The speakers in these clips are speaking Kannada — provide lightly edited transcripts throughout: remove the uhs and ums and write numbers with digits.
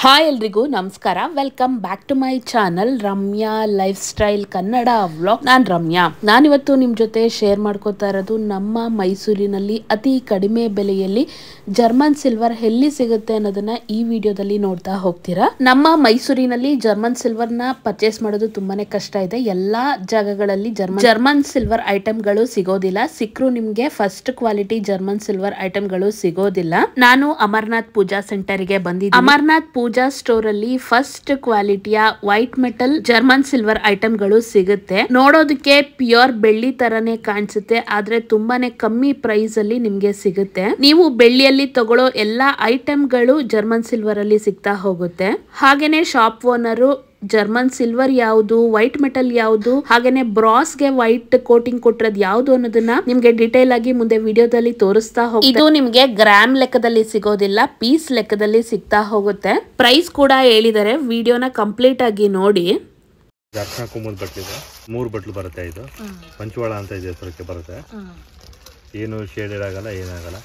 ಹಾಯ್ ಎಲ್ರಿಗೂ ನಮಸ್ಕಾರ. Welcome back to my channel Ramya lifestyle Kannada vlog. ನಾನು ರಮ್ಯಾ. ನಾನಿವತ್ತು ನಿಮ್ಮ ಜೊತೆ ಶೇರ್ ಮಾಡ್ಕೋತಾ ಇರೋದು ನಮ್ಮ ಮೈಸೂರಿನಲ್ಲಿ ಅತಿ ಕಡಿಮೆ ಬೆಲೆಯಲ್ಲಿ ಜರ್ಮನ್ ಸಿಲ್ವರ್ ಎಲ್ಲಿ ಸಿಗುತ್ತೆ ಅನ್ನೋದನ್ನ ಈ ವಿಡಿಯೋದಲ್ಲಿ ನೋಡ್ತಾ ಹೋಗ್ತೀರಾ. ನಮ್ಮ ಮೈಸೂರಿನಲ್ಲಿ ಜರ್ಮನ್ ಸಿಲ್ವರ್ನ ಪರ್ಚೇಸ್ ಮಾಡೋದು ತುಂಬಾನೇ ಕಷ್ಟ ಇದೆ. ಎಲ್ಲಾ ಜಾಗಗಳಲ್ಲಿ ಜರ್ಮನ್ ಸಿಲ್ವರ್ ಐಟಮ್ಗಳು ಸಿಗೋದಿಲ್ಲ. ಸಿಕ್ಕರು ನಿಮ್ಗೆ ಫಸ್ಟ್ ಕ್ವಾಲಿಟಿ ಜರ್ಮನ್ ಸಿಲ್ವರ್ ಐಟಮ್ಗಳು ಸಿಗೋದಿಲ್ಲ. ನಾನು ಅಮರ್ನಾಥ್ ಪೂಜಾ ಸೆಂಟರ್ಗೆ ಬಂದಿದ್ದೀನಿ. ಅಮರ್ನಾಥ್ ಪೂಜಾ ಸ್ಟೋರ್ ಅಲ್ಲಿ ಫಸ್ಟ್ ಕ್ವಾಲಿಟಿಯ white metal German silver item ಗಳು ಸಿಗುತ್ತೆ. ನೋಡೋದಕ್ಕೆ ಪ್ಯೂರ್ ಬೆಳ್ಳಿ ತರನೇ ಕಾಣಿಸುತ್ತೆ, ಆದ್ರೆ ತುಂಬಾನೇ ಕಮ್ಮಿ ಪ್ರೈಸ್ ಅಲ್ಲಿ ನಿಮ್ಗೆ ಸಿಗುತ್ತೆ. ನೀವು ಬೆಳ್ಳಿಯಲ್ಲಿ ತಗೊಳ್ಳೋ ಎಲ್ಲಾ ಐಟಮ್ ಗಳು ಜರ್ಮನ್ ಸಿಲ್ವರ್ ಅಲ್ಲಿ ಸಿಗ್ತಾ ಹೋಗುತ್ತೆ. ಹಾಗೇನೆ ಶಾಪ್ ಓನರು ಜರ್ಮನ್ ಸಿಲ್ವರ್ ಯಾವುದು, ವೈಟ್ ಮೆಟಲ್ ಯಾವುದು, ಹಾಗೇನೆ ಬ್ರಾಸ್ಗೆ ವೈಟ್ ಕೋಟಿಂಗ್ ಕೊಟ್ಟಿರೋದು ಯಾವುದು ಅನ್ನೋದನ್ನ ನಿಮ್ಗೆ ಡಿಟೇಲ್ ಆಗಿ ಮುಂದೆ ವಿಡಿಯೋದಲ್ಲಿ ತೋರಿಸ್ತಾ ಹೋಗ್ತಾರೆ. ಇದು ನಿಮ್ಗೆ ಗ್ರಾಮ್ ಲೆಕ್ಕದಲ್ಲಿ ಸಿಗೋದಿಲ್ಲ, ಪೀಸ್ ಲೆಕ್ಕದಲ್ಲಿ ಸಿಗ್ತಾ ಹೋಗುತ್ತೆ. ಪ್ರೈಸ್ ಕೂಡ ಹೇಳಿದ್ದಾರೆ, ವಿಡಿಯೋನ ಕಂಪ್ಲೀಟ್ ಆಗಿ ನೋಡಿ. ದರ್ಶನ ಕುಮುದ್ ಬಟ್ಲಿದೆ, 3 ಬಟ್ಲು ಬರುತ್ತೆ. ಇದು ಪಂಚವಾಳ ಅಂತ ಇದೆ ಹೆಸರಕ್ಕೆ ಬರುತ್ತೆ. ಏನು ಶೇಡೆಡ್ ಆಗಲ್ಲ, ಏನಾಗಲ್ಲ.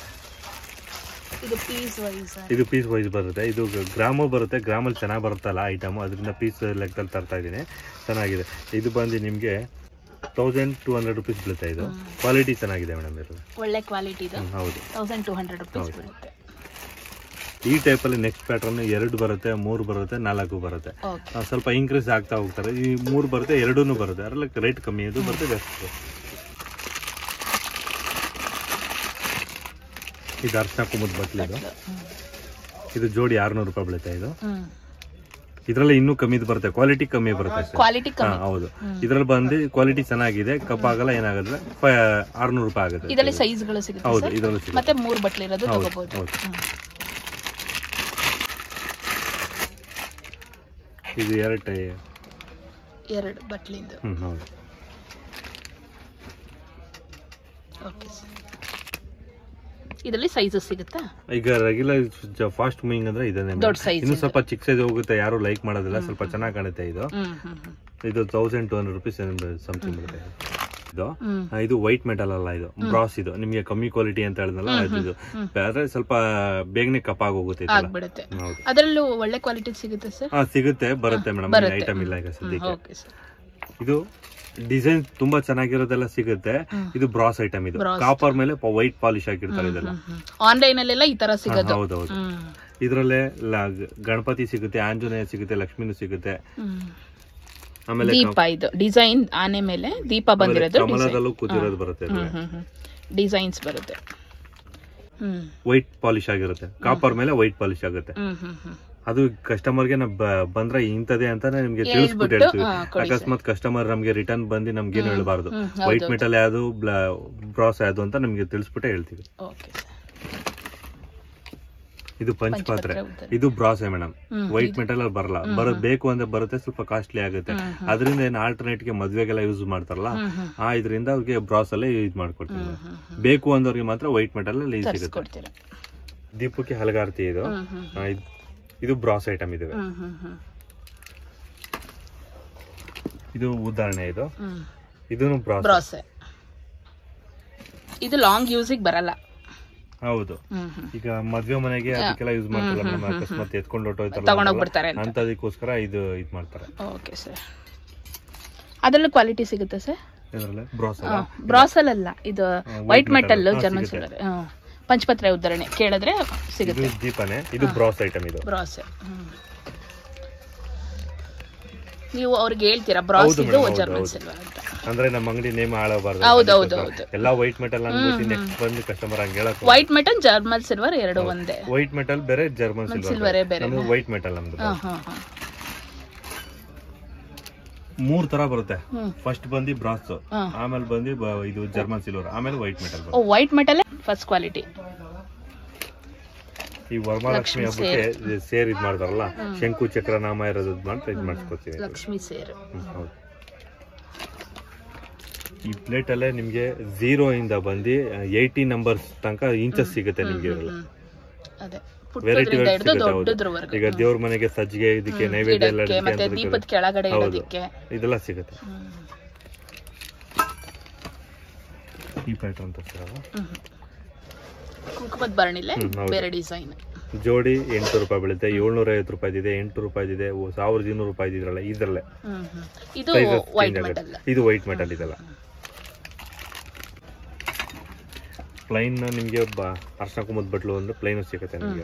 ಇದು ಪೀಸ್ ವೈಸ್ ಬರುತ್ತೆ. ಇದು ಗ್ರಾಮ ಬರುತ್ತೆ. ಗ್ರಾಮಲ್ಲಿ ಚೆನ್ನಾಗಿ ಬರುತ್ತಲ್ಲ ಐಟಮ್, ಅದರಿಂದ ಪೀಸ್ ಲೆಕ್ಕದಲ್ಲಿ ತರ್ತಾ ಇದ್ದೀನಿ. ಚೆನ್ನಾಗಿದೆ. ಇದು ಬಂದು ನಿಮಗೆ 1200 ರೂಪೀಸ್ ಬೀಳುತ್ತೆ. ಇದು ಕ್ವಾಲಿಟಿ ಚೆನ್ನಾಗಿದೆ ಮೇಡಮ್. ಇದು ಒಳ್ಳೆ ಕ್ವಾಲಿಟಿ ಇದೆ. ಹೌದು, 1200 ರೂಪೀಸ್ ಬೀಳುತ್ತೆ. ಈ ಟೈಪಲ್ಲಿ ನೆಕ್ಸ್ಟ್ ಪ್ಯಾಟರ್ನ್ 2 ಬರುತ್ತೆ, 3 ಬರುತ್ತೆ, 4 ಬರುತ್ತೆ. ಸ್ವಲ್ಪ ಇನ್ಕ್ರೀಸ್ ಆಗ್ತಾ ಹೋಗ್ತಾರೆ. ಈ 3 ಬರುತ್ತೆ, 2 ಬರುತ್ತೆ. ಅದರಲ್ಲಿ ರೇಟ್ ಕಮ್ಮಿ, ಇದು ಬರುತ್ತೆ ಜಾಸ್ತಿ. ಇದು ಅರ್ಶನ ಕುಮುದ್ ಬಟ್ಲು. ಇದು ಜೋಡಿ 600 ರೂಪಾಯಿ ಬೀಳುತ್ತೆ. ಇದು ಇದ್ರಲ್ಲಿ ಇನ್ನೂ ಕಮ್ಮಿ ಬರುತ್ತೆ, ಕ್ವಾಲಿಟಿ ಕಮ್ಮಿ ಬರುತ್ತೆ. ಹೌದು, ಇದ್ರಲ್ಲಿ ಬಂದು ಕ್ವಾಲಿಟಿ ಚೆನ್ನಾಗಿದೆ, ಕಪ್ಪಾಗಲ್ಲ, ಏನಾಗಲ್ಲ. 600 ರೂಪಾಯಿ ಆಗುತ್ತೆ. ಇದರಲ್ಲಿ ಸೈಜ್ಗಳು ಸಿಗುತ್ತೆ. ಹೌದು, ಇದರಲ್ಲಿ ಸಿಗುತ್ತೆ. ಮತ್ತೆ 3 ಬಟ್ಲು ಇರೋದು ತಗೋಬಹುದು. ಇದು 2 ಬಟ್ಲಿಂದು. ಹೌದು. ಇದರಲ್ಲಿ ಸೈಜಸ್ ಸಿಗುತ್ತಾ? ಈಗ ರೆಗ್ಯುಲರ್ ಫಾಸ್ಟ್ ಮೂವಿಂಗ್ ಅಂದ್ರೆ ಇದನ್ನೇ. ಇನ್ನು ಸ್ವಲ್ಪ ಚಿಕ್ಕ ಸೈಜ್ ಹೋಗುತ್ತೆ, ಯಾರು ಲೈಕ್ ಮಾಡೋದಿಲ್ಲ. ಸ್ವಲ್ಪ ಚೆನ್ನಾಗಿ ಕಾಣುತ್ತೆ. ಇದು 1200 ರೂಪೀಸ್ ಸಮಥಿಂಗ್ ಬರುತ್ತೆ. ಇದು ವೈಟ್ ಮೆಟಲ್ ಅಲ್ಲ, ಇದು ಬ್ರಾಸ್. ಇದು ನಿಮ್ಗೆ ಕಮ್ಮಿ ಕ್ವಾಲಿಟಿ ಅಂತ ಹೇಳಿದ್ನಲ್ಲ, ಇದು ಆದ್ರೆ ಸ್ವಲ್ಪ ಬೇಗನೆ ಕಪ್ಪಾಗಿ ಹೋಗುತ್ತೆ. ಅದರಲ್ಲೂ ಒಳ್ಳೆ ಕ್ವಾಲಿಟಿ ಸಿಗುತ್ತೆ ಸರ್? ಸಿಗುತ್ತೆ, ಬರುತ್ತೆ ಮೇಡಮ್. ಐಟಮ್ ಇಲ್ಲ ಈಗ ಸದ್ಯಕ್ಕೆ. ಇದು ಡಿಸೈನ್ ತುಂಬಾ ಚೆನ್ನಾಗಿರೋದೆಲ್ಲ ಸಿಗುತ್ತೆ. ಇದು ಬ್ರಾಸ್ ಐಟಮ್. ಇದು ಕಾಪರ್ ಮೇಲೆ ವೈಟ್ ಪಾಲಿಶ್ ಆಗಿರ್ತಾರೆ. ಇದೆಲ್ಲ ಆನ್ಲೈನ್ ಅಲ್ಲೆಲ್ಲ ಈ ತರ ಸಿಗುತ್ತೆ. ಹೌದೌದು. ಇದ್ರಲ್ಲೇ ಗಣಪತಿ ಸಿಗುತ್ತೆ, ಆಂಜನೇಯ ಸಿಗುತ್ತೆ, ಲಕ್ಷ್ಮಿನೂ ಸಿಗುತ್ತೆ. ಆಮೇಲೆ ದೀಪ, ಇದು ಡಿಸೈನ್ ಆನೆ ಮೇಲೆ ದೀಪ ಬಂದಿರೋದು, ಕಮಲದಲ್ಲೂ ಕೂತಿರೋದು ಬರುತ್ತೆ. ಡಿಸೈನ್ಸ್ ಬರುತ್ತೆ. ವೈಟ್ ಪಾಲಿಶ್ ಆಗಿರುತ್ತೆ, ಕಾಪರ್ ಮೇಲೆ ವೈಟ್ ಪಾಲಿಶ್ ಆಗುತ್ತೆ. ಅದು ಕಸ್ಟಮರ್ಗೆ ಬಂದ್ರೆ ಇಂತದೇ ಅಂತಾನೆ ನಿಮ್ಗೆ ತಿಳಿಸ್ಬಿಟ್ಟು ಹೇಳ್ತೀವಿ. ಅಕಸ್ಮಾತ್ ಕಸ್ಟಮರ್ ನಮ್ಗೆ ರಿಟರ್ನ್ ಬಂದು ನಮ್ಗೇನು ಹೇಳ್ಬಾರ್ದು, ವೈಟ್ ಮೆಟಲ್ ಯಾವ್ದು, ಬ್ರಾಸ್ ಯಾವ್ದು ಅಂತ ನಮ್ಗೆ ತಿಳಿಸ್ಬಿಟ್ಟೆ ಹೇಳ್ತೀವಿ. ಇದು ಪಂಚಪಾತ್ರೆ. ಇದು ಬ್ರಾಸ್ ಮೇಡಮ್, ವೈಟ್ ಮೆಟಲ್ ಅಲ್ಲಿ ಬರಲ್ಲ. ಬೇಕು ಅಂದ್ರೆ ಬರುತ್ತೆ, ಸ್ವಲ್ಪ ಕಾಸ್ಟ್ಲಿ ಆಗುತ್ತೆ. ಅದರಿಂದ ಏನು ಆಲ್ಟರ್ನೇಟ್ ಗೆ ಮದ್ವೆಗೆಲ್ಲ ಯೂಸ್ ಮಾಡ್ತಾರಲ್ಲ, ಇದರಿಂದ ಅವ್ರಿಗೆ ಬ್ರಾಸ್ ಅಲ್ಲೇ ಯೂಸ್ ಮಾಡ್ಕೊಡ್ತೀವಿ. ಬೇಕು ಅಂದವ್ರಿಗೆ ಮಾತ್ರ ವೈಟ್ ಮೆಟಲ್ ಅಲ್ಲಿ ಸಿಗುತ್ತೆ. ದೀಪಕ್ಕೆ ಹಲಗಾರ್ತಿ. ಇದು ಬ್ರಾಸ್ ಐಟಮ್. ಇದು ಉದಾಹರಣೆ. ಇದನ್ನು ಬ್ರಾಸ್. ಇದು ಲಾಂಗ್ ಯೂಸಿಗೆ ಬರಲ್ಲ. ಹೌದು, ಈಗ ಮದ್ವೆ ಮನೆಗೆ ಅದಕ್ಕೆಲ್ಲ ಯೂಸ್ ಮಾಡ್ತಾರೆ. ಅಕಸ್ಮಾತ್ ಎತ್ಕೊಂಡು ಹೊರಟೋಯ್ತಾರೆ ಅಂತದಕ್ಕೋಸ್ಕರ ಇದು ಮಾಡ್ತಾರೆ. Okay sir. ಅದರಲ್ಲೂ ಕ್ವಾಲಿಟಿ ಸಿಗುತ್ತೆ ಸರ್? ಇದರಲ್ಲಿ ಬ್ರಾಸ್ ಅಲ್ಲ, ಇದು ವೈಟ್ ಮೆಟಲ್ ಜರ್ಮನ್ ಸಿಲ್ವರ್. ಪಂಚಪತ್ರೆ ಉದಾಹರಣೆ ಕೇಳಿದ್ರೆ ಸಿಗುತ್ತೆ. ದೀಪನೆ. ಇದು ಬ್ರಾಸ್ ಐಟಮ್. ಇದು ಬ್ರಾಸ್. ನೀವು ಅವ್ರಿಗೆ ಹೇಳ್ತೀರಾ ಬ್ರಾಸ್ ಇದು ಜರ್ಮನ್ ಸಿಲ್ವರ್ ಅಂತ? ಅಂದ್ರೆ ನಮ್ಮ ಅಂಗಡಿ ನೇಮ್ ಹಾಳಾಗಬಾರ್ದು. ಹೌದೌದು. ಎಲ್ಲಾ ವೈಟ್ ಮೆಟಲ್ ಅನ್ಬಿಟ್ಟು ನೆಕ್ಸ್ಟ್ ಬಂದು ಕಸ್ಟಮರ್ ಹಂಗೆ ಹೇಳಕ್. ವೈಟ್ ಮೆಟಲ್ ಜರ್ಮನ್ ಸಿಲ್ವರ್ ಎರಡು ಒಂದೇ. ವೈಟ್ ಮೆಟಲ್ ಬೇರೆ, ಜರ್ಮನ್ ಸಿಲ್ವರ್ ಬೇರೆ. ನಮ್ದು ವೈಟ್ ಮೆಟಲ್ ನಮ್ದು. 3 ತರ ಬರುತ್ತೆ. ಫಸ್ಟ್ ಬಂದು ಬ್ರಾಸ್, ಆಮೇಲೆ ಬಂದು ಇದು ಜರ್ಮನ್ ಸಿಲ್ವರ್, ಆಮೇಲೆ ವೈಟ್ ಮೆಟಲ್ ಬರುತ್ತೆ. White metal first quality. ಈ ವರಮಹಾಲಕ್ಷ್ಮಿ ಹಬ್ಬಕ್ಕೆ ಸೇರ್ ಇದ್ ಮಾಡ್ತಾರಲ್ಲ, ಶಂಕು ಚಕ್ರ ನಾಮ ಇರೋದು ಮಾಡ್ತಾ ಇದ್ ಮಾಡಿಸ್ಕೊತೀವಿ. ಲಕ್ಷ್ಮಿ ಸೇರ್. ಹೌದು. ಈ ಪ್ಲೇಟ್ ಅಲ್ಲೇ ನಿಮ್ಗೆ 0 ಇಂದ ಬಂದು 80 ನಂಬರ್ಸ್ ತನಕ ಇಂಚಸ್ ಸಿಗುತ್ತೆ ನಿಮ್ಗೆ. ವೆರೈಟಿ ಸಿಗುತ್ತೆ. ಈಗ ದೇವ್ರ ಮನೆಗೆ ಸಜ್ಜಿಗೆ, ಇದಕ್ಕೆ ನೈವೇದ್ಯ ಎಲ್ಲ ಇದೆಲ್ಲ ಸಿಗುತ್ತೆ. ಈ ಪ್ಯಾಟರ್ನ್ ಕುಂಕುಮದ ಭರಣಿಲೆ ಬೇರೆ ಡಿಸೈನ್. ಜೋಡಿ 800 ರೂಪಾಯಿ ಬೀಳುತ್ತೆ. 750 ರೂಪಾಯಿದಿದೆ, 800 ರೂಪಾಯಿದಿದೆ, 1200 ರೂಪಾಯಿ ಇದ್ರಲ್ಲ ಇದ್ರಲ್ಲೇ. ಇದು ವೈಟ್ ಮೆಟಲ್, ಇದು ವೈಟ್ ಮೆಟಲ್ ಇದೆಲ್ಲ. ಪ್ಲೈನ್ ನಿಮಗೆ ಅರ್ಶನ ಕುಂಕುಮದ ಬಟ್ಲು ಒಂದು ಪ್ಲೈನ್ ಸಿಗುತ್ತೆ ನಿಮಗೆ.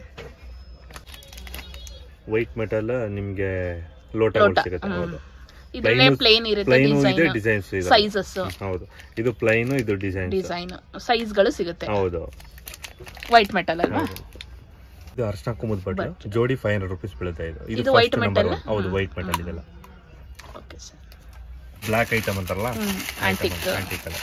ವೈಟ್ ಮೆಟಲ್ ನಿಮಗೆ ಲೋಟಗಳು ಸಿಗುತ್ತೆ. ಹೌದು, ಪ್ಲೇನ್ ಇದೆ, ಡಿಸೈನ್ಸ್ ಇದೆ. ಸೈಜಸ್ ಹೌದು, ಇದು ಪ್ಲೈನ್, ಇದು ಡಿಸೈನ್ ಸೈಜ್ಗಳು ಸಿಗುತ್ತೆ. ಹೌದು, ವೈಟ್ ಮೆಟಲ್ ಅಲ್ವಾ. ಇದು ಅರ್ಶನ ಕುಂಕುಮದ ಬಟ್ಲು ಜೋಡಿ 500 ರೂಪೀಸ್ ಬೀಳುತ್ತೆ. ಇದು ವೈಟ್ ಮೆಟಲ್. ಹೌದು, ವೈಟ್ ಮೆಟಲ್ ಇದೆಲ್ಲ. Okay sir. ಬ್ಲಾಕ್ ಐಟಮ್ ಅಂತಾರಲ್ಲ, ಆಂಟಿಕ್ ಅಲ್ಲ.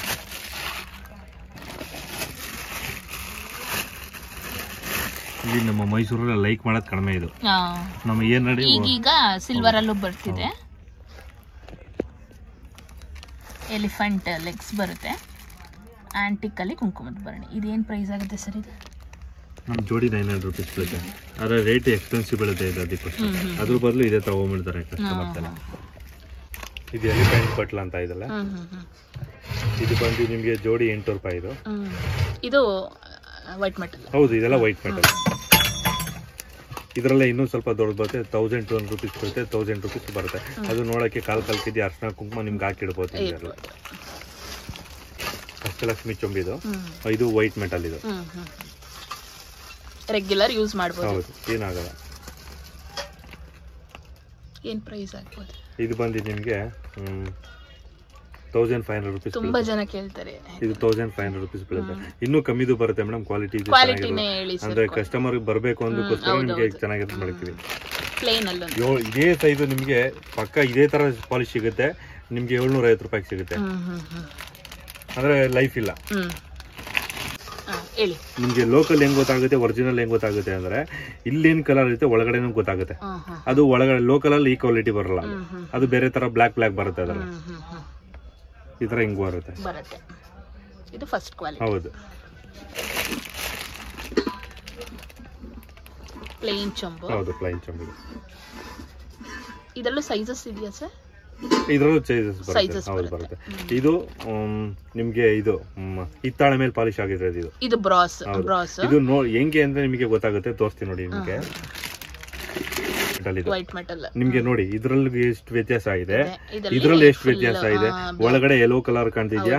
ಇಲ್ಲಿ ನಮ್ಮ ಮೈಸೂರಲ್ಲಿ ಲೈಕ್ ಮಾಡೋದು ಕಡಿಮೆ. ಇದು ನಮ್ಮ ಏನ್ ನಡಿ ಈಗ ಸಿಲ್ವರ್ ಅಲ್ಲೂ ಬರ್ತಿದೆ. ಎಲಿಫೆಂಟ್ ಲೆಗ್ಸ್ ಬರುತ್ತೆ. ಆಂಟಿಕ್ ಅಲ್ಲಿ ಕುಂಕುಮದ ಭರಣಿ. ಇದೇನ್ ಪ್ರೈಸ್ ಆಗುತ್ತೆ ಸರ್? ಇದು ನಮ್ಮ ಜೋಡಿ 900 ರೂಪೀಸ್ ಬೀಳುತ್ತೆ. ಅದರ ರೇಟ್ ಎಕ್ಸ್ಪೆನ್ಸಿವ್ ಬೀಳುತ್ತೆ. ಇದು ಅದಕ್ಕೋಸ್ಕರ ಅದ್ರ ಬದಲು ಇದೇ ತಗೊಂಡ್ಬಿಡ್ತಾರೆ ಕಸ್ಟಮರ್ಸ್ ಎಲ್ಲ. ಇದು ಎಲಿಫೆಂಟ್ ಬಟ್ಲ ಅಂತ ಇದೆಲ್ಲ. ಇದು ಬಂದು ನಿಮಗೆ ಜೋಡಿ 800 ರೂಪಾಯಿ. ಇದು ವೈಟ್ ಮೆಟಲ್. ಹೌದು, ಇದೆಲ್ಲ ವೈಟ್ ಮೆಟಲ್. ಇದರಲ್ಲೇ ಇನ್ನೂ ಸ್ವಲ್ಪ ದೊಡ್ಡ ಬರುತ್ತೆ. 1200 ರೂಪೀಸ್ ಬರುತ್ತೆ, 1000 ರೂಪೀಸ್ ಬರುತ್ತೆ. ಅದು ನೋಡಕ್ಕೆ ಕಾಲ್ ಕೆಜಿ ಅರ್ಶನ ಕುಂಕುಮ ನಿಮ್ಗೆ ಹಾಕಿಡ್ಬೋದು. ಇದೆಲ್ಲ ಅಷ್ಟಲಕ್ಷ್ಮಿ ಚೊಂಬಿದು. ಇದು ವೈಟ್ ಮೆಟಲ್. ಇದು ರೆಗ್ಯುಲರ್ ಯೂಸ್ ಮಾಡಬಹುದು. ಹೌದು, ಏನಾಗಲ್ಲ. ಏನ್ ಪ್ರೈಸ್ ಆಗ್ಬೋದು? ಇದು ಬಂದು ನಿಮಗೆ 1500 ರೂಪೀಸ್. ತುಂಬಾ ಜನ ಕೇಳ್ತಾರೆ. ಇದು 1500 ರೂಪೀಸ್ ಬೀಳುತ್ತೆ. ಇನ್ನೂ ಕಮ್ಮಿದು ಬರುತ್ತೆ ಮೇಡಮ್. ಕ್ವಾಲಿಟಿ ಅಂದ್ರೆ ಕಸ್ಟಮರ್ ಬರಬೇಕು ಅಂದಕ್ಕೋಸ್ಕರ ನಿಮಗೆ ಚೆನ್ನಾಗಿರೋದು ಮಾಡ್ತೀವಿ. ಪ್ಲೇನ್ ಅಲ್ಲ, ಇದೇ ಸೈಜ್ ನಿಮಗೆ ಪಕ್ಕ ಇದೇ ತರ ಪಾಲಿಶ್ ಸಿಗುತ್ತೆ. ನಿಮ್ಗೆ 750 ರೂಪಾಯಿಗೆ ಸಿಗುತ್ತೆ. ಅಂದ್ರೆ ಲೈಫ್ ಇಲ್ಲ. ನಿಮ್ಗೆ ಲೋಕಲ್ ಹೆಂಗ್ ಗೊತ್ತಾಗುತ್ತೆ, ಒರಿಜಿನಲ್ ಹೆಂಗ್ ಗೊತ್ತಾಗುತ್ತೆ ಅಂದ್ರೆ ಇಲ್ಲೇನ್ ಕಲರ್ ಇರುತ್ತೆ ಒಳಗಡೆ ಗೊತ್ತಾಗುತ್ತೆ. ಅದು ಒಳಗಡೆ ಲೋಕಲ್ ಅಲ್ಲಿ ಈ ಕ್ವಾಲಿಟಿ ಬರಲ್ಲ. ಅದು ಬೇರೆ ತರ ಬ್ಲಾಕ್ ಬರುತ್ತೆ. ಅದರ ಈ ತರ ಹಿಂಗ್ ಬರುತ್ತೆ. ಇದು ಫಸ್ಟ್ ಕ್ವಾಲಿಟಿ. ಹೌದು, ಪ್ಲೇನ್ ಚೊಂಬು. ಹೌದು, ಪ್ಲೇನ್ ಚೊಂಬು. ಇದರಲ್ಲೂ ಸೈಜಸ್ ಇದೆಯಾ ಸರ್? ಇದರಲ್ಲೂ ಸೈಜಸ್ ಬರುತ್ತೆ. ಇದು ನಿಮ್ಗೆ ಇದು ಹಿತ್ತಾಳೆ ಮೇಲೆ ಪಾಲಿಶ್ ಆಗಿರೋದು. ಇದು ಬ್ರಾಸ್. ಇದು ಹೆಂಗೆ ಅಂದ್ರೆ ನಿಮಗೆ ಗೊತ್ತಾಗುತ್ತೆ. ತೋರಿಸ್ತೀನಿ ನೋಡಿ ನಿಮಗೆ. ವೈಟ್ ಮೆಟಲ್ ನಿಮ್ಗೆ ನೋಡಿ ಇದ್ರಲ್ಲಿ ಎಷ್ಟು ವ್ಯತ್ಯಾಸ ಇದೆ, ಇದ್ರಲ್ಲಿ ಎಷ್ಟು ವ್ಯತ್ಯಾಸ ಇದೆ. ಒಳಗಡೆ ಯೆಲ್ಲೋ ಕಲರ್ ಕಾಣ್ತಿದ್ಯಾ,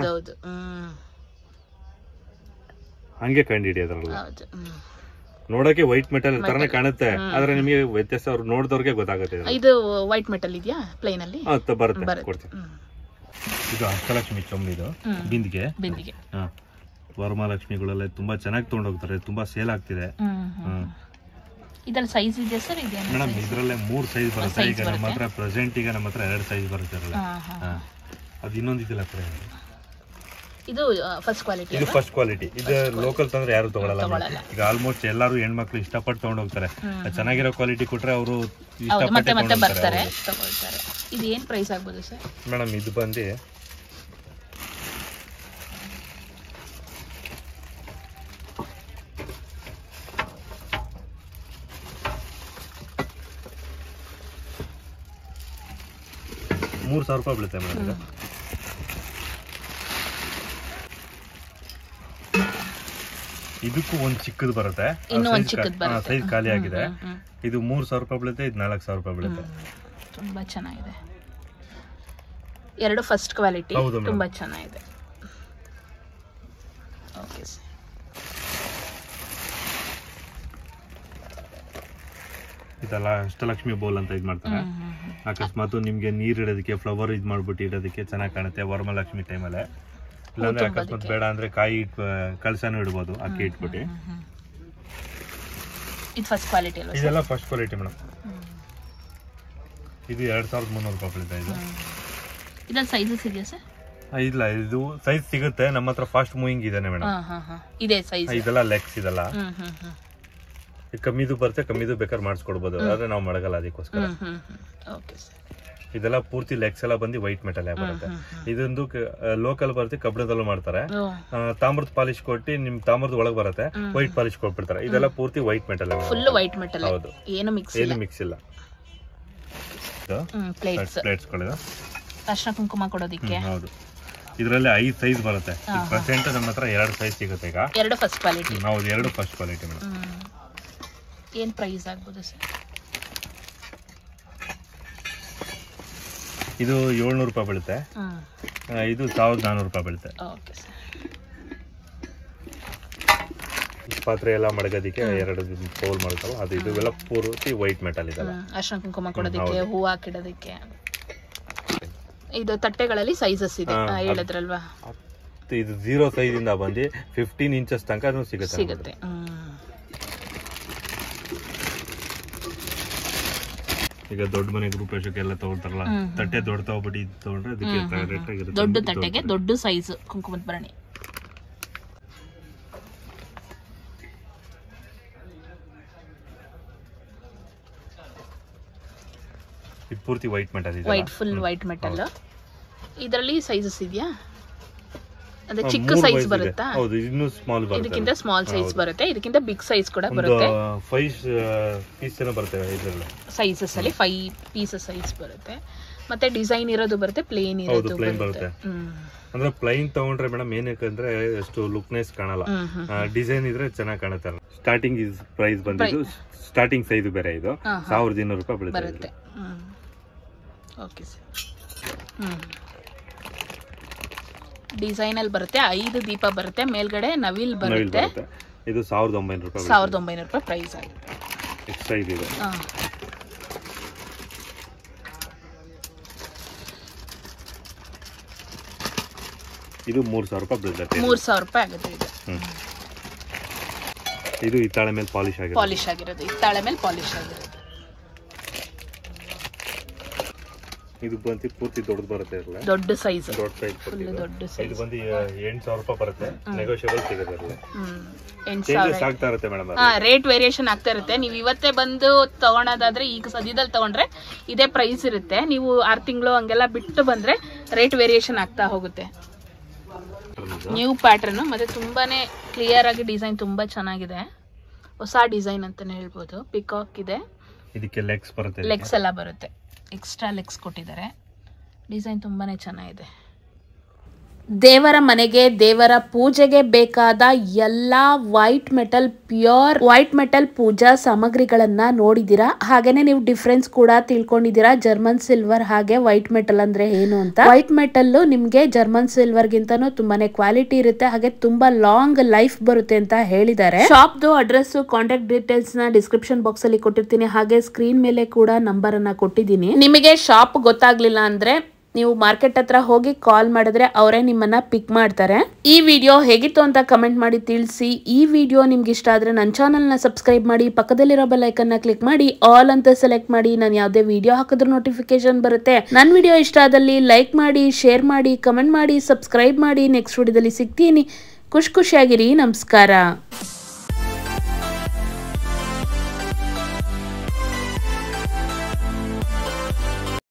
ಹಂಗೆ ಕಂಡಿಡಿ. ಅದ್ರಲ್ಲಿ ನೋಡಕ್ಕೆ ವೈಟ್ ಮೆಟಲ್ ತರನೇ ಕಾಣುತ್ತೆ, ಆದ್ರೆ ನಿಮಗೆ ವ್ಯತ್ಯಾಸ ಅವ್ರು ನೋಡಿದವ್ರಿಗೆ ಗೊತ್ತಾಗುತ್ತೆ. ಇದು ವೈಟ್ ಮೆಟಲ್ ಇದೆಯಾ ಪ್ಲೇನ್ ಅಲ್ಲಿ? ಬರುತ್ತೆ, ಕೊಡ್ತೀನಿ. ಇದು ಅಷ್ಟಲಕ್ಷ್ಮಿ ಚೊಂಬಿದು ಬಿಂದಿಗೆ. ವರಮಹಾಲಕ್ಷ್ಮಿಗಳೆಲ್ಲ ತುಂಬಾ ಚೆನ್ನಾಗಿ ತಗೊಂಡೋಗ್ತಾರೆ, ತುಂಬಾ ಸೇಲ್ ಆಗ್ತಿದೆ. ಇದರಲ್ಲಿ ಸೈಜ್ ಇದೆ ಸರ್? ಇದೆ ಮೇಡಮ್, ಇದರಲ್ಲೇ 3 ಸೈಜ್ ಬರುತ್ತೆ. ಈಗ ನಮ್ಮ ಹತ್ರ ಪ್ರೆಸೆಂಟ್ ಈಗ ನಮ್ಮ ಹತ್ರ 2 ಸೈಜ್ ಬರುತ್ತೆ. ಅದು ಇನ್ನೊಂದು ಇದೆಲ್ಲ ಇದು ಫಸ್ಟ್ ಕ್ವಾಲಿಟಿ. ಇದು ಫಸ್ಟ್ ಕ್ವಾಲಿಟಿ. ಇದು ಲೋಕಲ್ ತಂದ್ರೆ ಯಾರು ತಗೊಳ್ಳಲ್ಲ. ಈಗ ಆಲ್ಮೋಸ್ಟ್ ಎಲ್ಲರೂ ಹೆಣ್ಮಕ್ಳು ಇಷ್ಟಪಟ್ಟು ತಗೊಂಡೋಗ್ತಾರೆ. ಚೆನ್ನಾಗಿರೋ ಕ್ವಾಲಿಟಿ ಕೊಟ್ರೆ ಅವರು ಇಷ್ಟಪಟ್ಟು ಬರ್ತಾರೆ, ತಗೊಳ್ತಾರೆ. ಇದು ಏನ್ ಪ್ರೈಸ್ ಆಗ್ಬೋದು ಸರ್? ಮೇಡಮ್, ಇದು ಬಂದು ₹3000 ಬೀಳುತ್ತೆ ಮೇಡಮ್. ಇದು ಇದಕ್ಕೂ ಒಂದು ಚಿಕ್ಕದು ಬರುತ್ತೆ, ಸೈಜ್ ಖಾಲಿ ಆಗಿದೆ. ಇದು ₹3000 ಬೀಳುತ್ತೆ, ಇದು ₹4000 ಬೀಳುತ್ತೆ. ತುಂಬಾ ಚೆನ್ನಾಗಿದೆ. ಎರಡು ಫಸ್ಟ್ ಕ್ವಾಲಿಟಿ, ತುಂಬಾ ಚೆನ್ನಾಗಿದೆ. Okay sir. ಇದೆಲ್ಲ ಅಷ್ಟಲಕ್ಷ್ಮಿ ಬೌಲ್ ಅಂತ ಇದು ಮಾಡ್ತಾರೆ. ಅಕಸ್ಮಾತ್ ನಿಮ್ಗೆ ನೀರ್ ಇಡೋದಕ್ಕೆ, ಫ್ಲವರ್ ಇದು ಮಾಡ್ಬಿಟ್ಟು ಇಡೋದಕ್ಕೆ ಚೆನ್ನಾಗಿ ಕಾಣುತ್ತೆ ವರಮಹಾಲಕ್ಷ್ಮಿ ಟೈಮಲ್ಲೇ. ಇಲ್ಲಾಂದ್ರೆ ಅಕಸ್ಮಾತ್ ಬೇಡ ಅಂದ್ರೆ ಕಾಯಿ ಕಳಸನೂ ಇಡ್ಬೋದು, ಅಕ್ಕಿ ಇಟ್ಬಿಟ್ಟು. ಇದು ಫಸ್ಟ್ ಕ್ವಾಲಿಟಿ ಅಲ್ವಾ? ಇದೆಲ್ಲ ಫಸ್ಟ್ ಕ್ವಾಲಿಟಿ ಮೇಡಮ್. ಇದು ₹2300 ಬೀಳುತ್ತೆ. ಇದು ಇದರಲ್ಲಿ ಸೈಜಸ್ ಇದೆಯಾ ಸರ್? ಇಲ್ಲ, ಇದು ಸೈಜ್ ಸಿಗುತ್ತೆ ನಮ್ಮ ಹತ್ರ. ಫಾಸ್ಟ್ ಮೂವಿಂಗ್ ಇದೇನೆ ಮೇಡಮ್. ಇದೆ ಸೈಜ್. ಇದೆಲ್ಲ ಲೆಗ್ಸ್ ಇದೆಲ್ಲ ಕಮ್ಮಿದು ಬರುತ್ತೆ, ಕಮ್ಮಿದು ಬೇಕಾದ್ರೆ ಮಾಡಿಸ್ಕೊಡ್ಬೋದು, ಆದ್ರೆ ನಾವು ಮಡಗಲ್ಲ ಅದಕ್ಕೋಸ್ಕರ. ಇದೆಲ್ಲ ಪೂರ್ತಿ ಲೆಗ್ಸ್ ಎಲ್ಲ ಬಂದು ವೈಟ್ ಮೆಟಲ್ ಬರುತ್ತೆ. ಇದೊಂದು ಲೋಕಲ್ ಬರುತ್ತೆ, ಕಬ್ಬಿಣದಲ್ಲೂ ಮಾಡ್ತಾರೆ. ತಾಮ್ರದ ಪಾಲಿಶ್ ಕೊಟ್ಟು ನಿಮ್ ತಾಮ್ರದ ಒಳಗೆ ಬರುತ್ತೆ, ವೈಟ್ ಪಾಲಿಶ್ ಕೊಟ್ಬಿಡ್ತಾರೆ. ಇದೆಲ್ಲ ಪೂರ್ತಿ white metal. Full white metal. ಹೌದು, ಏನು ಮಿಕ್ಸ್ ಇಲ್ಲ. ಪ್ಲೇಟ್ಸ್ಗಳಿದೆ ಅರ್ಶನ ಕುಂಕುಮ ಕೊಡೋದಿಕ್ಕೆ. ಹೌದು, ಇದರಲ್ಲಿ 5 ಸೈಜ್ ಬರುತ್ತೆ. ಪ್ರೆಸೆಂಟ್ ನಮ್ಮ ಹತ್ರ 2 ಸೈಜ್ ಸಿಗುತ್ತೆ. ಈಗ 2 ಫಸ್ಟ್ ಕ್ವಾಲಿಟಿ. ಹೌದು, 2 ಫಸ್ಟ್ ಕ್ವಾಲಿಟಿ ಮೇಡಮ್. ಏನು ಪ್ರೈಸ್ ಆಗ್ಬೋದು ಸರ್? ಇದು 700 ರೂಪಾಯಿ ಬೀಳುತ್ತೆ. ಇದು 1400 ರೂಪಾಯಿ ಬೀಳುತ್ತೆ. Okay sir. ಪಾತ್ರೆ ಎಲ್ಲ ಮಡಗೋದಕ್ಕೆ 2 ಪೌಲ್ ಮಾಡ್ತಾವ. ಅದು ಇದು ಎಲ್ಲ ಪೂರ್ತಿ ವೈಟ್ ಮೆಟಲ್ ಇದಲ್ಲ. ಅರ್ಶಿನ ಕುಂಕುಮ ಕೊಡೋದಕ್ಕೆ, ಹೂವು ಹಾಕಿಡೋದಕ್ಕೆ. ಇದು ತಟ್ಟೆಗಳಲ್ಲಿ ಸೈಜಸ್ ಇದೆ ಹೇಳಿದ್ರಲ್ವಾ? ಇದು 0 ಸೈಜ್ ಇಂದ ಬಂದು 15 ಇಂಚಸ್ ತನಕ ಸಿಗುತ್ತೆ. ಈಗ ದೊಡ್ಡ ಮನೆ ಗೃಹಪ್ರವೇಶಕ್ಕೆ ಎಲ್ಲ ತಗೊಳ್ತಾರಲ್ಲ, ತಟ್ಟೆ ದೊಡ್ಡ ತಗೊಬಿಟ್ಟು ಇದು ತಗೊಂಡ್ರೆ ಅದಕ್ಕೆ ರೇಟ್ ಆಗಿರುತ್ತೆ. ದೊಡ್ಡ ತಟ್ಟೆಗೆ ದೊಡ್ಡ ಸೈಜ್ ಕುಂಕುಮದ ಭರಣಿ. ಇದು ಪೂರ್ತಿ ವೈಟ್ ಮೆಟಲ್ ಇದೆ. White, full white metal. ಇದರಲ್ಲಿ ಸೈಜಸ್ ಇದೆಯಾ? ಅದೇ ಚಿಕ್ಕ ಸೈಜ್ ಬರುತ್ತಾ? ಹೌದು, ಇನ್ನು ಸ್ಮಾಲ್ ಬರುತ್ತೆ. ಇದಕ್ಕಿಂತ ಸ್ಮಾಲ್ ಸೈಜ್ ಬರುತ್ತೆ, ಇದಕ್ಕಿಂತ ಬಿಗ್ ಸೈಜ್ ಕೂಡ ಬರುತ್ತೆ. 5 ಪೀಸ್ ಏನೋ ಬರುತ್ತೆ ಇದರಲ್ಲಿ. ಸೈಜಸ್ ಅಲ್ಲಿ 5 ಪೀಸಸ್ ಸೈಜ್ ಬರುತ್ತೆ. ಮತ್ತೆ ಡಿಸೈನ್ ಇರೋದು ಬರುತ್ತೆ, ಪ್ಲೇನ್ ಇರೋದು ಬರುತ್ತೆ. ಅಂದ್ರೆ ಪ್ಲೈನ್ ತಗೊಂಡ್ರೆ ಮೇಡಮ್ ಏನಕ್ಕಂದ್ರೆ ಅಷ್ಟು ಲುಕ್ನೆಸ್ ಕಾಣಲ್ಲ. ಡಿಸೈನ್ ಇದ್ರೆ ಚೆನ್ನಾಗಿ ಕಾಣುತ್ತೆ. ಸ್ಟಾರ್ಟಿಂಗ್ ಪ್ರೈಸ್ ಬಂದಿದ್ದು ಸ್ಟಾರ್ಟಿಂಗ್ ಸೈಜ್ ಬೇರೆ, ಇದು 1200 ರೂಪಾಯಿ ಬರುತ್ತೆ. Okay sir. ಡಿಸೈನ್ ಅಲ್ಲಿ ಬರುತ್ತೆ, 5 ದೀಪ ಬರುತ್ತೆ, ಮೇಲ್ಗಡೆ ನವಿಲ್ ಬರುತ್ತೆ. ಇದು 1900 ರೂಪಾಯಿ. 1900 ರೂಪಾಯಿ ಪ್ರೈಸ್ ಆಗುತ್ತೆ. ಎಕ್ಸ್ಟ್ರಾ ಇದೆ. ಇದು 3000 ರೂಪಾಯಿ ಬೀಳುತ್ತೆ. 3000 ರೂಪಾಯಿ ಆಗುತ್ತೆ ಇದು. ಇದು ಹಿತ್ತಾಳೆ ಮೇಲೆ ಪಾಲಿಶ್ ಆಗಿರೋದು. ಹಿತ್ತಾಳೆ ಮೇಲೆ ಪಾಲಿಶ್ ಆಗಿರೋದು. ಇದು ಬಂದು ಪೂರ್ತಿ ದೊಡ್ಡದು ಬರುತ್ತೆ. ದೊಡ್ಡ ಸೈಜ್. ದೊಡ್ಡ ಸೈಜ್. ಇದು ಬಂದು 8000 ರೂಪಾಯಿ ಬರುತ್ತೆ. ನೆಗೋಷಿಯಬಲ್ ಸಿಗುತ್ತೆ. ಚೇಂಜಸ್ ಆಗ್ತಾ ಇರುತ್ತೆ ಮೇಡಮ್. ರೇಟ್ ವೇರಿಯೇಷನ್ ಆಗ್ತಾ ಇರುತ್ತೆ. ನೀವು ಇವತ್ತೇ ಬಂದು ತಗೊಳೋದಾದ್ರೆ, ಈಗ ಸದ್ಯದಲ್ಲಿ ತಗೊಂಡ್ರೆ ಇದೇ ಪ್ರೈಸ್ ಇರುತ್ತೆ. ನೀವು 6 ತಿಂಗಳು ಹಂಗೆಲ್ಲ ಬಿಟ್ಟು ಬಂದ್ರೆ ರೇಟ್ ವೇರಿಯೇಷನ್ ಆಗ್ತಾ ಹೋಗುತ್ತೆ. ನ್ಯೂ ಪ್ಯಾಟರ್ನ್, ಮತ್ತೆ ತುಂಬಾನೇ ಕ್ಲಿಯರ್ ಆಗಿ ಡಿಸೈನ್ ತುಂಬಾ ಚೆನ್ನಾಗಿದೆ. ಹೊಸ ಡಿಸೈನ್ ಅಂತಾನೆ ಹೇಳ್ಬೋದು. ಪಿಕಾಕ್ ಇದೆ. ಇದಕ್ಕೆ ಲೆಗ್ಸ್ ಬರುತ್ತೆ. ಲೆಗ್ಸ್ ಎಲ್ಲ ಬರುತ್ತೆ, ಎಕ್ಸ್ಟ್ರಾ ಲೆಗ್ಸ್ ಕೊಟ್ಟಿದ್ದಾರೆ. ಡಿಸೈನ್ ತುಂಬಾನೇ ಚೆನ್ನಾಗಿದೆ. ದೇವರ ಮನೆಗೆ, ದೇವರ ಪೂಜೆಗೆ ಬೇಕಾದ ಎಲ್ಲ white metal, pure white metal ಪೂಜಾ ಸಾಮಗ್ರಿಗಳನ್ನ ನೋಡಿದೀರಾ. ಹಾಗೇನೆ ನೀವು ಡಿಫ್ರೆನ್ಸ್ ಕೂಡ ತಿಳ್ಕೊಂಡಿದ್ದೀರಾ, ಜರ್ಮನ್ ಸಿಲ್ವರ್ ಹಾಗೆ ವೈಟ್ ಮೆಟಲ್ ಅಂದ್ರೆ ಏನು ಅಂತ. ವೈಟ್ ಮೆಟಲ್ ನಿಮ್ಗೆ ಜರ್ಮನ್ ಸಿಲ್ವರ್ ಗಿಂತನೂ ತುಂಬಾನೇ ಕ್ವಾಲಿಟಿ ಇರುತ್ತೆ, ಹಾಗೆ ತುಂಬಾ ಲಾಂಗ್ ಲೈಫ್ ಬರುತ್ತೆ ಅಂತ ಹೇಳಿದ್ದಾರೆ. ಶಾಪ್ದು ಅಡ್ರೆಸ್, ಕಾಂಟ್ಯಾಕ್ಟ್ ಡೀಟೇಲ್ಸ್ ನ ಡಿಸ್ಕ್ರಿಪ್ಷನ್ ಬಾಕ್ಸ್ ಅಲ್ಲಿ ಕೊಟ್ಟಿರ್ತೀನಿ, ಹಾಗೆ ಸ್ಕ್ರೀನ್ ಮೇಲೆ ಕೂಡ ನಂಬರ್ ಅನ್ನ ಕೊಟ್ಟಿದ್ದೀನಿ. ನಿಮಗೆ ಶಾಪ್ ಗೊತ್ತಾಗ್ಲಿಲ್ಲ ಅಂದ್ರೆ ನೀವು ಮಾರ್ಕೆಟ್ ಹತ್ರ ಹೋಗಿ ಕಾಲ್ ಮಾಡಿದ್ರೆ ಅವರೇ ನಿಮ್ಮನ್ನ ಪಿಕ್ ಮಾಡ್ತಾರೆ. ಈ ವಿಡಿಯೋ ಹೇಗಿತ್ತು ಅಂತ ಕಮೆಂಟ್ ಮಾಡಿ ತಿಳಿಸಿ. ಈ ವಿಡಿಯೋ ನಿಮ್ಗೆ ಇಷ್ಟ ಆದ್ರೆ ನನ್ನ ಚಾನಲ್ ನ ಸಬ್ಸ್ಕ್ರೈಬ್ ಮಾಡಿ, ಪಕ್ಕದಲ್ಲಿರೋ ಬೆಲ್ ಐಕನ್ ನ ಕ್ಲಿಕ್ ಮಾಡಿ, ಆಲ್ ಅಂತ ಸೆಲೆಕ್ಟ್ ಮಾಡಿ. ನಾನು ಯಾವುದೇ ವಿಡಿಯೋ ಹಾಕಿದ್ರು ನೋಟಿಫಿಕೇಶನ್ ಬರುತ್ತೆ. ನನ್ನ ವಿಡಿಯೋ ಇಷ್ಟ ಆದಲ್ಲಿ ಲೈಕ್ ಮಾಡಿ, ಶೇರ್ ಮಾಡಿ, ಕಮೆಂಟ್ ಮಾಡಿ, ಸಬ್ಸ್ಕ್ರೈಬ್ ಮಾಡಿ. ನೆಕ್ಸ್ಟ್ ವಿಡಿಯೋದಲ್ಲಿ ಸಿಗ್ತೀನಿ. ಖುಷಿಯಾಗಿರಿ. ನಮಸ್ಕಾರ.